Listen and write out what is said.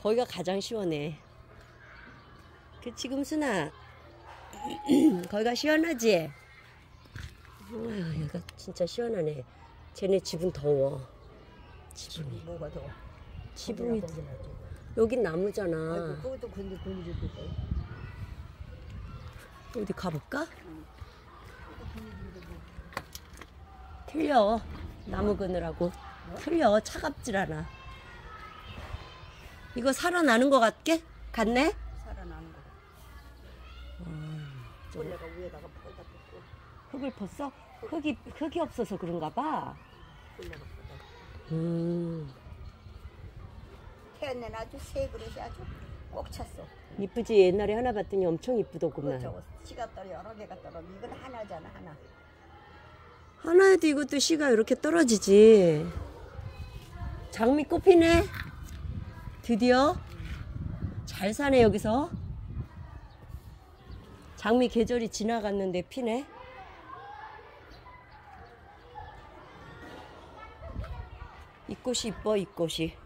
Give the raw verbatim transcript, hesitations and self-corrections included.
거기가 가장 시원해. 그치 금순아? 거기가 시원하지? 아유, 여기가 진짜 시원하네. 쟤네 집은 더워. 지붕이. 뭐가 더워? 지붕이. 여긴 나무잖아. 아이고, 그것도 근데 근데 어디 가볼까? 틀려. 나무 그느라고. 틀려. 차갑질 않아. 이거 살아나는 것 같게? 같네? 살아나는 거. 음, 벌레가 위에다가 퍼다 붓고. 흙을 퍼서? 흙이, 흙이 없어서 그런가 봐. 벌레가 퍼다. 음. 태연이는 아주 새 그릇이 아주 꼭 찼어. 이쁘지? 옛날에 하나 봤더니 엄청 이쁘더구만. 저거 씨가 떨어 여러 개가 떨어. 이건 하나잖아 하나. 하나에도 이것도 씨가 이렇게 떨어지지. 장미꽃 피네. 드디어. 잘 사네 여기서. 장미 계절이 지나갔는데 피네. 이 꽃이 이뻐 이 꽃이.